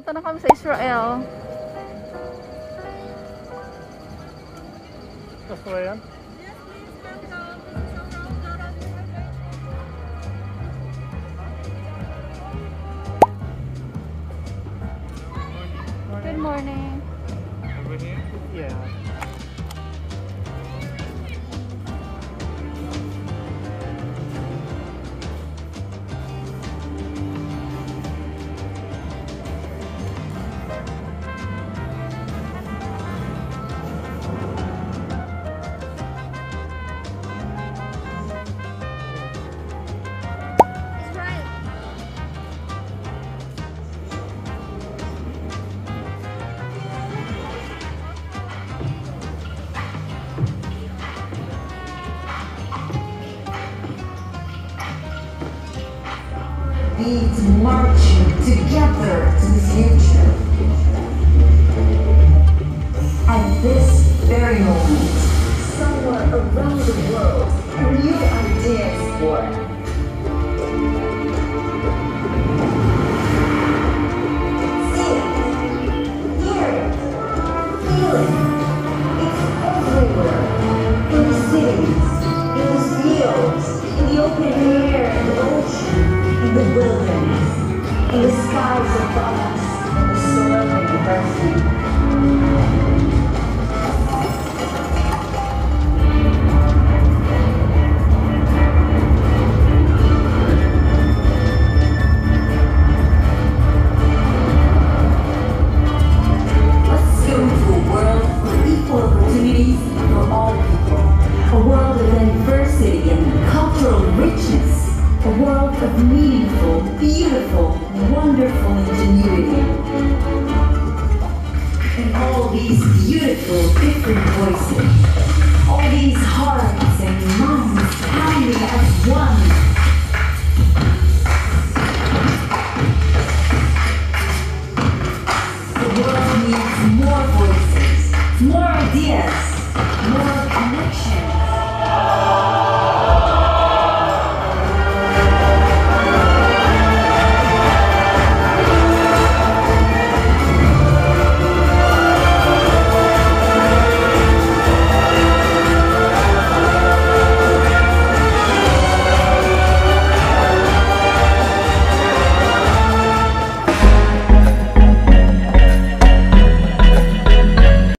Punta na kami sa Israel. Gusto ba yan? Good morning. Over here? Yeah. Beats marching together to the future. At this very moment, somewhere around the world, a new idea is born. See it, hear it, feel it. It's everywhere. In the cities, in the fields, in the open air, in the ocean. In the wilderness, in the skies above us, in the soil beneath our feet. Let's go to a world of equal opportunities for all people. A world of diversity and cultural richness. A world of meaningful, beautiful, wonderful ingenuity. And all these beautiful, different voices, all these hearts and minds